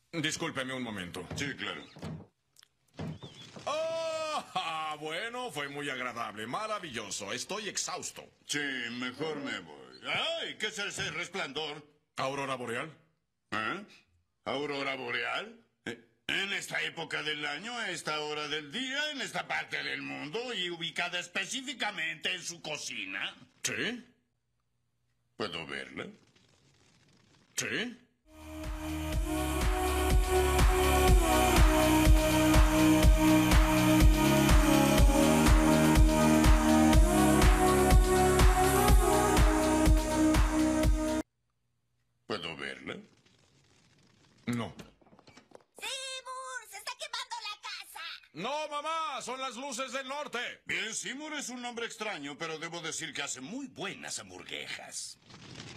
Discúlpeme un momento. Sí, claro. Bueno, fue muy agradable, maravilloso. Estoy exhausto. Sí, mejor me voy. ¡Ay! ¿Qué es ese resplandor? ¿Aurora boreal? ¿Eh? ¿Aurora boreal? En esta época del año, a esta hora del día, en esta parte del mundo y ubicada específicamente en su cocina. ¿Sí? ¿Puedo verla? ¿Sí? ¿Puedo verla? No. ¡Seymour! ¡Se está quemando la casa! No, mamá, son las luces del norte. Bien, Seymour es un nombre extraño, pero debo decir que hace muy buenas hamburguesas.